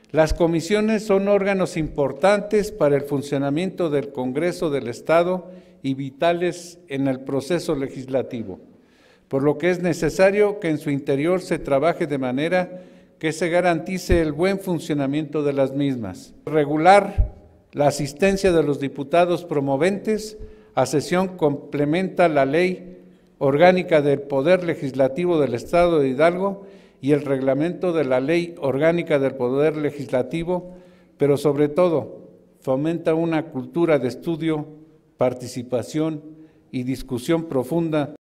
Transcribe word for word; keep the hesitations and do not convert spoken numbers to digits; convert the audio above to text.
Las comisiones son órganos importantes para el funcionamiento del Congreso del Estado y vitales en el proceso legislativo, por lo que es necesario que en su interior se trabaje de manera que se garantice el buen funcionamiento de las mismas. Regular la asistencia de los diputados promoventes a sesión complementa la Ley Orgánica del Poder Legislativo del Estado de Hidalgo y el reglamento de la Ley Orgánica del Poder Legislativo, pero sobre todo fomenta una cultura de estudio, participación y discusión profunda